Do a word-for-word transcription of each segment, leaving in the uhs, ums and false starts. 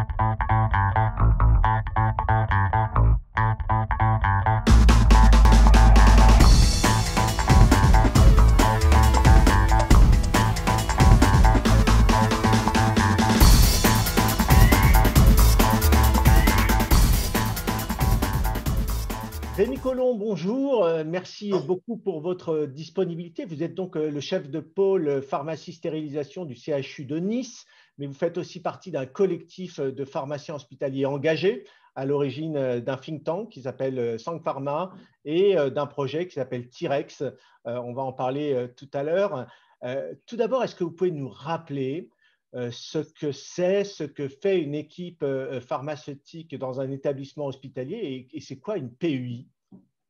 Rémi Colomb, bonjour. Euh, Merci beaucoup pour votre disponibilité. Vous êtes donc euh, le chef de pôle pharmacie stérilisation du C H U de Nice, mais vous faites aussi partie d'un collectif de pharmaciens hospitaliers engagés à l'origine euh, d'un think tank qui s'appelle euh, Sang Pharma et euh, d'un projet qui s'appelle T-Rex. Euh, On va en parler euh, tout à l'heure. Euh, Tout d'abord, est-ce que vous pouvez nous rappeler euh, ce que c'est, ce que fait une équipe euh, pharmaceutique dans un établissement hospitalier et, et c'est quoi une P U I?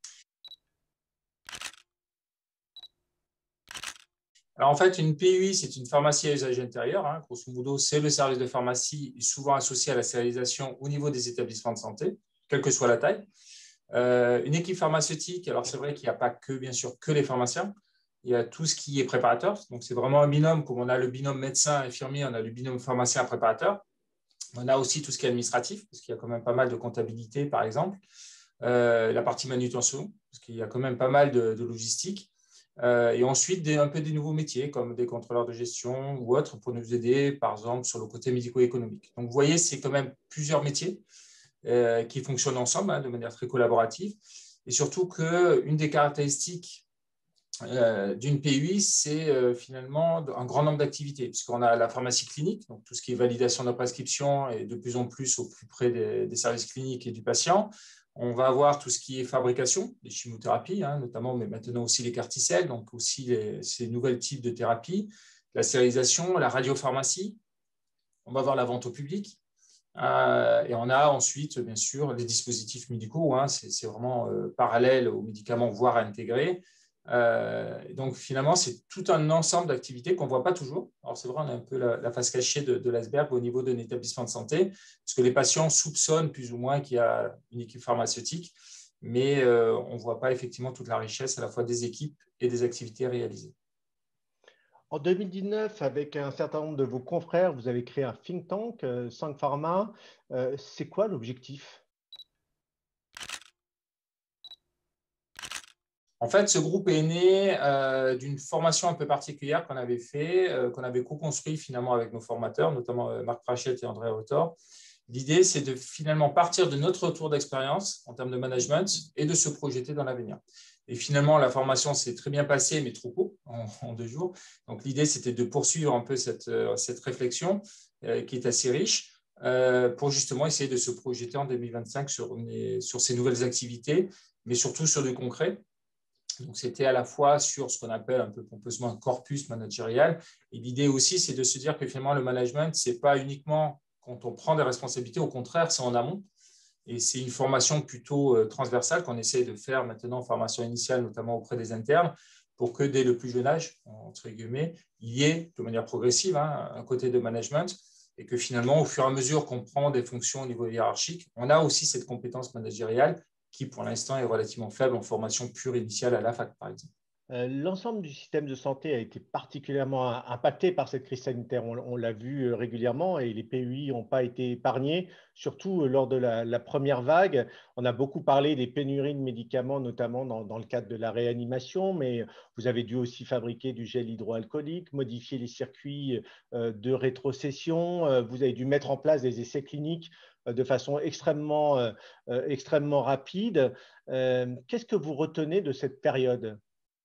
Alors en fait, une P U I, c'est une pharmacie à usage intérieur. Hein. Grosso modo, c'est le service de pharmacie souvent associé à la stérilisation au niveau des établissements de santé, quelle que soit la taille. Euh, une équipe pharmaceutique, alors c'est vrai qu'il n'y a pas que, bien sûr, que les pharmaciens. Il y a tout ce qui est préparateur. Donc c'est vraiment un binôme, comme on a le binôme médecin-infirmier, on a le binôme pharmacien-préparateur. On a aussi tout ce qui est administratif, parce qu'il y a quand même pas mal de comptabilité, par exemple. Euh, la partie manutention, parce qu'il y a quand même pas mal de, de logistique. Euh, et ensuite, des, un peu des nouveaux métiers, comme des contrôleurs de gestion ou autres, pour nous aider, par exemple, sur le côté médico-économique. Donc, vous voyez, c'est quand même plusieurs métiers euh, qui fonctionnent ensemble hein, de manière très collaborative. Et surtout qu'une des caractéristiques euh, d'une P U I, c'est euh, finalement un grand nombre d'activités, puisqu'on a la pharmacie clinique, donc tout ce qui est validation de la prescription et de plus en plus au plus près des, des services cliniques et du patient. On va avoir tout ce qui est fabrication, des chimiothérapies, hein, notamment, mais maintenant aussi les carticelles, donc aussi les, ces nouveaux types de thérapies, la stérilisation, la radiopharmacie. On va avoir la vente au public. Euh, et on a ensuite, bien sûr, les dispositifs médicaux. Hein, c'est vraiment euh, parallèle aux médicaments, voire intégrés. Euh, donc, finalement, c'est tout un ensemble d'activités qu'on ne voit pas toujours. Alors, c'est vrai, on a un peu la, la face cachée de, de l'iceberg au niveau d'un établissement de santé, parce que les patients soupçonnent plus ou moins qu'il y a une équipe pharmaceutique, mais euh, on ne voit pas effectivement toute la richesse à la fois des équipes et des activités réalisées. En deux mille dix-neuf, avec un certain nombre de vos confrères, vous avez créé un think tank, euh, Sang Pharma. Euh, c'est quoi l'objectif? En fait, ce groupe est né euh, d'une formation un peu particulière qu'on avait fait, euh, qu'on avait co-construit finalement avec nos formateurs, notamment euh, Marc Prachette et André Autor. L'idée, c'est de finalement partir de notre retour d'expérience en termes de management et de se projeter dans l'avenir. Et finalement, la formation s'est très bien passée, mais trop court, en, en deux jours. Donc, l'idée, c'était de poursuivre un peu cette, euh, cette réflexion euh, qui est assez riche euh, pour justement essayer de se projeter en deux mille vingt-cinq sur, sur ces nouvelles activités, mais surtout sur du concret. Donc, c'était à la fois sur ce qu'on appelle un peu pompeusement un corpus managérial. Et l'idée aussi, c'est de se dire que finalement, le management, ce n'est pas uniquement quand on prend des responsabilités, au contraire, c'est en amont. Et c'est une formation plutôt transversale qu'on essaie de faire maintenant en formation initiale, notamment auprès des internes, pour que dès le plus jeune âge, entre guillemets, il y ait de manière progressive hein, un côté de management et que finalement, au fur et à mesure qu'on prend des fonctions au niveau hiérarchique, on a aussi cette compétence managériale qui, pour l'instant, est relativement faible en formation pure initiale à la fac, par exemple. Euh, L'ensemble du système de santé a été particulièrement im- impacté par cette crise sanitaire. On, on l'a vu euh, régulièrement et les P U I n'ont pas été épargnés, surtout euh, lors de la, la première vague. On a beaucoup parlé des pénuries de médicaments, notamment dans, dans le cadre de la réanimation, mais vous avez dû aussi fabriquer du gel hydroalcoolique, modifier les circuits euh, de rétrocession. Euh, vous avez dû mettre en place des essais cliniques euh, de façon extrêmement, euh, euh, extrêmement rapide. Euh, Qu'est-ce que vous retenez de cette période?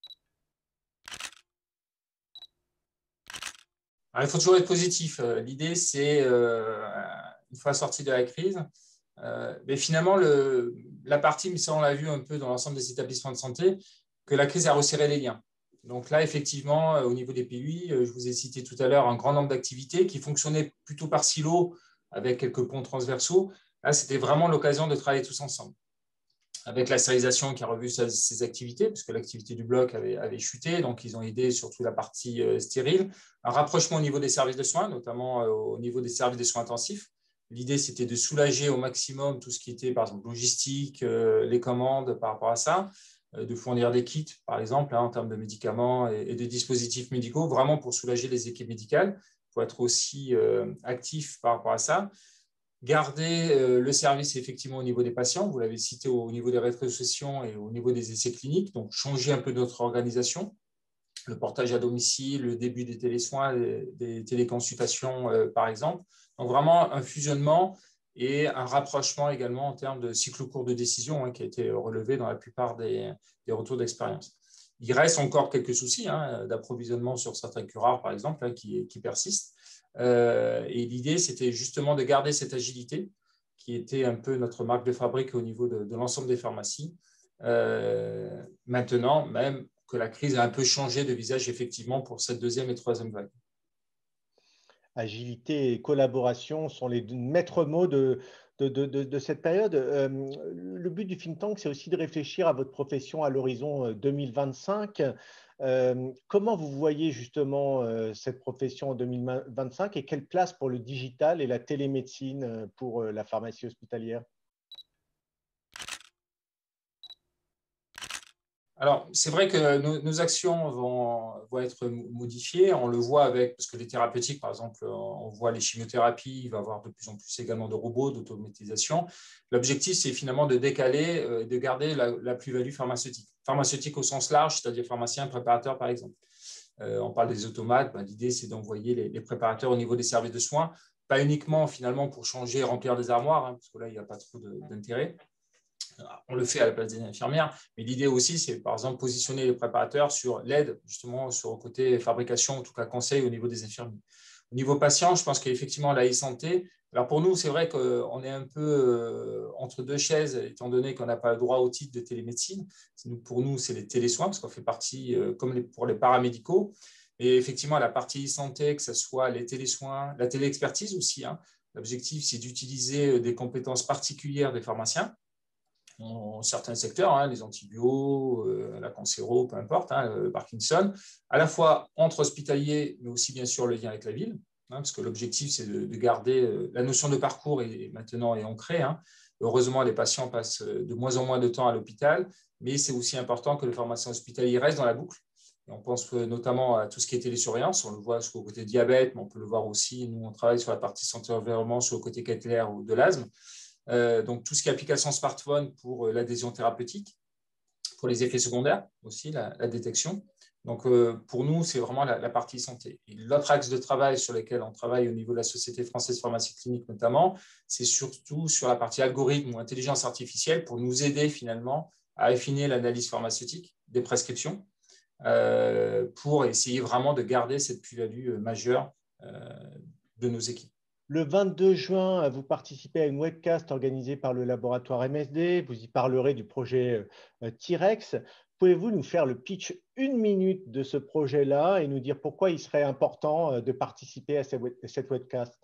Alors, il faut toujours être positif. L'idée, c'est, euh, une fois sorti de la crise, euh, mais finalement, le, la partie, mais ça on l'a vu un peu dans l'ensemble des établissements de santé, que la crise a resserré les liens. Donc là, effectivement, au niveau des P U I, je vous ai cité tout à l'heure un grand nombre d'activités qui fonctionnaient plutôt par silo, avec quelques ponts transversaux. Là, c'était vraiment l'occasion de travailler tous ensemble, avec la stérilisation qui a revu ses, ses activités, puisque l'activité du bloc avait, avait chuté, donc ils ont aidé surtout la partie euh, stérile. Un rapprochement au niveau des services de soins, notamment euh, au niveau des services de soins intensifs. L'idée, c'était de soulager au maximum tout ce qui était, par exemple, logistique, euh, les commandes par rapport à ça, euh, de fournir des kits, par exemple, hein, en termes de médicaments et, et de dispositifs médicaux, vraiment pour soulager les équipes médicales, pour être aussi euh, actif par rapport à ça. garder euh, le service effectivement au niveau des patients, vous l'avez cité au niveau des rétrocessions et au niveau des essais cliniques, donc changer un peu notre organisation, le portage à domicile, le début des télésoins, des, des téléconsultations euh, par exemple. Donc vraiment un fusionnement et un rapprochement également en termes de cycle court de décision hein, qui a été relevé dans la plupart des, des retours d'expérience. Il reste encore quelques soucis hein, d'approvisionnement sur certains curares, par exemple, hein, qui, qui persistent. Euh, et l'idée, c'était justement de garder cette agilité qui était un peu notre marque de fabrique au niveau de, de l'ensemble des pharmacies. Euh, maintenant, même que la crise a un peu changé de visage, effectivement, pour cette deuxième et troisième vague. Agilité et collaboration sont les maîtres mots de, de, de, de, de cette période. Euh, le but du think tank, c'est aussi de réfléchir à votre profession à l'horizon deux mille vingt-cinq. Euh, comment vous voyez justement euh, cette profession en deux mille vingt-cinq et quelle place pour le digital et la télémédecine pour euh, la pharmacie hospitalière? Alors, c'est vrai que nos, nos actions vont, vont, être modifiées. On le voit avec, parce que les thérapeutiques, par exemple, on voit les chimiothérapies, il va y avoir de plus en plus également de robots, d'automatisation. L'objectif, c'est finalement de décaler et euh, de garder la, la plus-value pharmaceutique. Pharmaceutique au sens large, c'est-à-dire pharmacien, préparateur, par exemple. Euh, on parle des automates, ben, l'idée, c'est d'envoyer les, les préparateurs au niveau des services de soins, pas uniquement finalement pour changer et remplir des armoires, hein, parce que là, il n'y a pas trop d'intérêt. On le fait à la place des infirmières, mais l'idée aussi, c'est par exemple positionner les préparateurs sur l'aide, justement, sur le côté fabrication, en tout cas conseil au niveau des infirmiers. Au niveau patient, je pense qu'effectivement, la e-santé, alors pour nous, c'est vrai qu'on est un peu entre deux chaises, étant donné qu'on n'a pas le droit au titre de télémédecine. Pour nous, c'est les télésoins, parce qu'on fait partie, comme pour les paramédicaux. Et effectivement, la partie e-santé, que ce soit les télésoins, la téléexpertise aussi, hein, l'objectif, c'est d'utiliser des compétences particulières des pharmaciens dans certains secteurs, hein, les antibiotiques, euh, la cancéro, peu importe, hein, le Parkinson, à la fois entre hospitaliers, mais aussi bien sûr le lien avec la ville, hein, parce que l'objectif, c'est de, de garder euh, la notion de parcours et maintenant est ancrée. Hein. Heureusement, les patients passent de moins en moins de temps à l'hôpital, mais c'est aussi important que le pharmacien hospitalier reste dans la boucle. Et on pense notamment à tout ce qui est télésurveillance, on le voit sur le côté diabète, mais on peut le voir aussi, nous on travaille sur la partie santé environnement, sur le côté capillaire ou de l'asthme. Euh, donc, tout ce qui est application smartphone pour euh, l'adhésion thérapeutique, pour les effets secondaires aussi, la, la détection. Donc, euh, pour nous, c'est vraiment la, la partie santé. Et l'autre axe de travail sur lequel on travaille au niveau de la Société française de pharmacie clinique notamment, c'est surtout sur la partie algorithme ou intelligence artificielle pour nous aider finalement à affiner l'analyse pharmaceutique des prescriptions euh, pour essayer vraiment de garder cette plus-value majeure euh, de nos équipes. Le vingt-deux juin, vous participez à une webcast organisée par le laboratoire M S D. Vous y parlerez du projet T-Rex. Pouvez-vous nous faire le pitch une minute de ce projet-là et nous dire pourquoi il serait important de participer à cette webcast?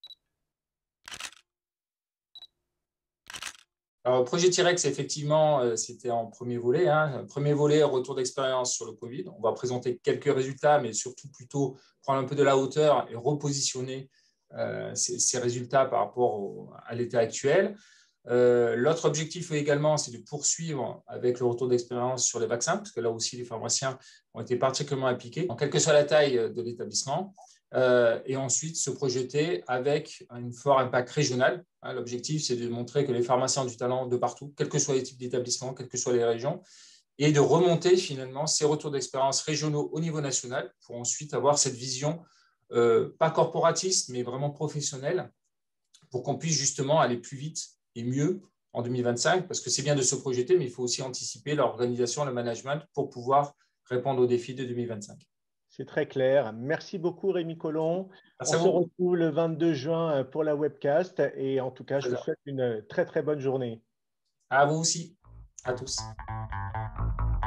Alors, le projet T-Rex, effectivement, c'était en premier volet. Hein. Premier volet, retour d'expérience sur le Covid. On va présenter quelques résultats, mais surtout plutôt prendre un peu de la hauteur et repositionner euh, ces, ces résultats par rapport au, à l'état actuel. Euh, L'autre objectif également, c'est de poursuivre avec le retour d'expérience sur les vaccins, parce que là aussi, les pharmaciens ont été particulièrement impliqués, en quelle que soit la taille de l'établissement. Euh, et ensuite se projeter avec un fort impact régional. Hein, l'objectif, c'est de montrer que les pharmaciens ont du talent de partout, quels que soient les types d'établissements, quelles que soient les régions, et de remonter finalement ces retours d'expérience régionaux au niveau national pour ensuite avoir cette vision, euh, pas corporatiste, mais vraiment professionnelle, pour qu'on puisse justement aller plus vite et mieux en deux mille vingt-cinq, parce que c'est bien de se projeter, mais il faut aussi anticiper l'organisation, le management pour pouvoir répondre aux défis de deux mille vingt-cinq. C'est très clair. Merci beaucoup, Rémi Colomb. Merci On à se vous. retrouve le vingt-deux juin pour la webcast. Et en tout cas, je vous souhaite une très, très bonne journée. À vous aussi. À tous.